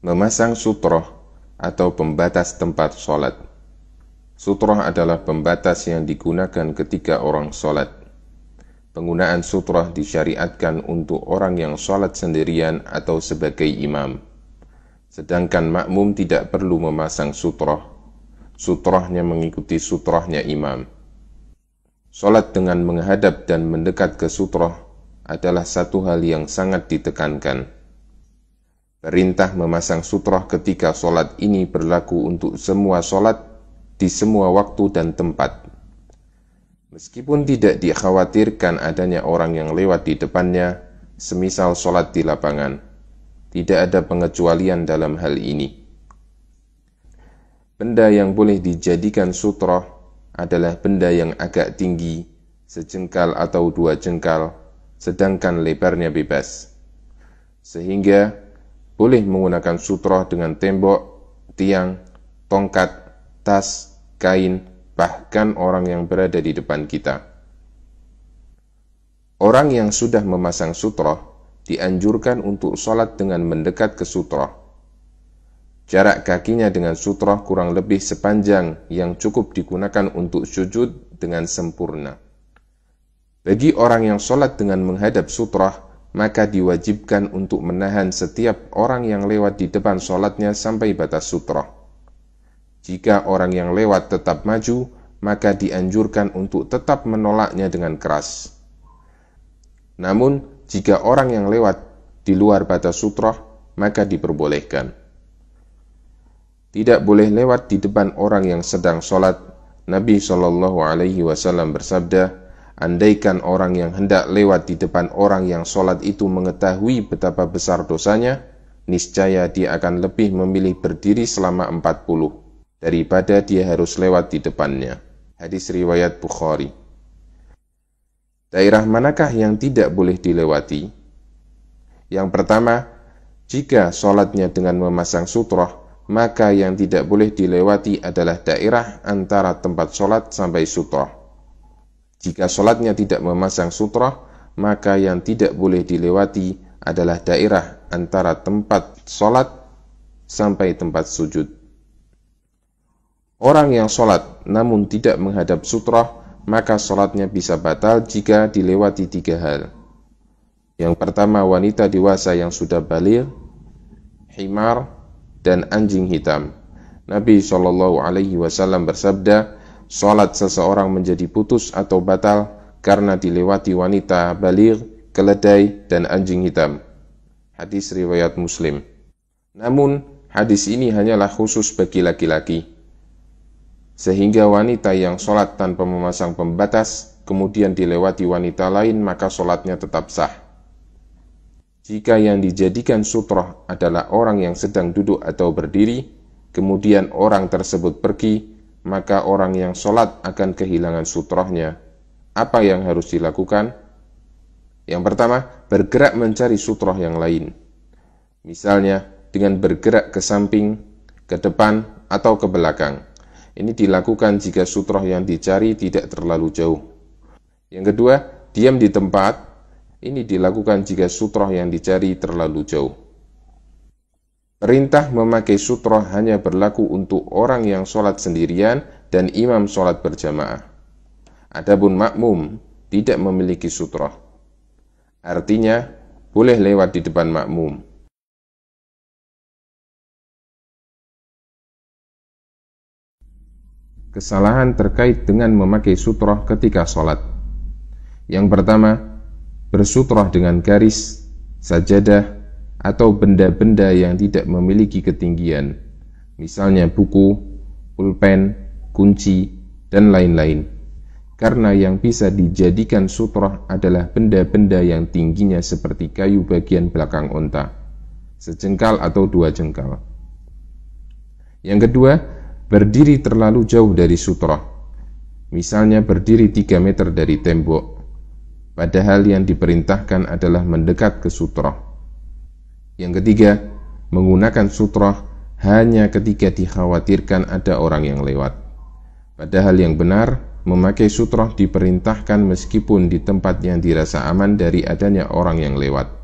Memasang sutroh atau pembatas tempat sholat. Sutroh adalah pembatas yang digunakan ketika orang sholat. Penggunaan sutroh disyariatkan untuk orang yang sholat sendirian atau sebagai imam. Sedangkan makmum tidak perlu memasang sutroh. Sutrohnya mengikuti sutrohnya imam. Sholat dengan menghadap dan mendekat ke sutroh adalah satu hal yang sangat ditekankan. Perintah memasang sutroh ketika sholat ini berlaku untuk semua sholat di semua waktu dan tempat. Meskipun tidak dikhawatirkan adanya orang yang lewat di depannya, semisal sholat di lapangan, tidak ada pengecualian dalam hal ini. Benda yang boleh dijadikan sutroh adalah benda yang agak tinggi, sejengkal atau 2 jengkal, sedangkan lebarnya bebas. Sehingga boleh menggunakan sutroh dengan tembok, tiang, tongkat, tas, kain, bahkan orang yang berada di depan kita. Orang yang sudah memasang sutroh dianjurkan untuk sholat dengan mendekat ke sutroh. Jarak kakinya dengan sutroh kurang lebih sepanjang yang cukup digunakan untuk sujud dengan sempurna. Bagi orang yang sholat dengan menghadap sutroh, maka diwajibkan untuk menahan setiap orang yang lewat di depan sholatnya sampai batas sutroh. Jika orang yang lewat tetap maju, maka dianjurkan untuk tetap menolaknya dengan keras. Namun, jika orang yang lewat di luar batas sutroh, maka diperbolehkan. Tidak boleh lewat di depan orang yang sedang sholat. Nabi SAW bersabda, andaikan orang yang hendak lewat di depan orang yang sholat itu mengetahui betapa besar dosanya, niscaya dia akan lebih memilih berdiri selama 40 daripada dia harus lewat di depannya. Hadis riwayat Bukhari. Daerah manakah yang tidak boleh dilewati? Yang pertama, jika sholatnya dengan memasang sutroh, maka yang tidak boleh dilewati adalah daerah antara tempat sholat sampai sutroh. Jika sholatnya tidak memasang sutroh, maka yang tidak boleh dilewati adalah daerah antara tempat sholat sampai tempat sujud. Orang yang sholat namun tidak menghadap sutroh, maka sholatnya bisa batal jika dilewati 3 hal. Yang pertama, wanita dewasa yang sudah baligh, himar, dan anjing hitam. Nabi SAW bersabda, sholat seseorang menjadi putus atau batal karena dilewati wanita baligh, keledai, dan anjing hitam. Hadis riwayat Muslim. Namun, hadis ini hanyalah khusus bagi laki-laki. Sehingga wanita yang sholat tanpa memasang pembatas, kemudian dilewati wanita lain, maka sholatnya tetap sah. Jika yang dijadikan sutroh adalah orang yang sedang duduk atau berdiri, kemudian orang tersebut pergi, maka orang yang sholat akan kehilangan sutrohnya. Apa yang harus dilakukan? Yang pertama, bergerak mencari sutroh yang lain. Misalnya, dengan bergerak ke samping, ke depan, atau ke belakang. Ini dilakukan jika sutroh yang dicari tidak terlalu jauh. Yang kedua, diam di tempat. Ini dilakukan jika sutroh yang dicari terlalu jauh. Perintah memakai sutroh hanya berlaku untuk orang yang sholat sendirian dan imam sholat berjamaah. Adapun makmum tidak memiliki sutroh. Artinya, boleh lewat di depan makmum. Kesalahan terkait dengan memakai sutroh ketika sholat. Yang pertama, bersutroh dengan garis, sajadah, atau benda-benda yang tidak memiliki ketinggian, misalnya buku, pulpen, kunci, dan lain-lain. Karena yang bisa dijadikan sutroh adalah benda-benda yang tingginya seperti kayu bagian belakang unta, sejengkal atau 2 jengkal. Yang kedua, berdiri terlalu jauh dari sutroh, misalnya berdiri 3 meter dari tembok, padahal yang diperintahkan adalah mendekat ke sutroh. Yang ketiga, menggunakan sutroh hanya ketika dikhawatirkan ada orang yang lewat. Padahal yang benar, memakai sutroh diperintahkan meskipun di tempat yang dirasa aman dari adanya orang yang lewat.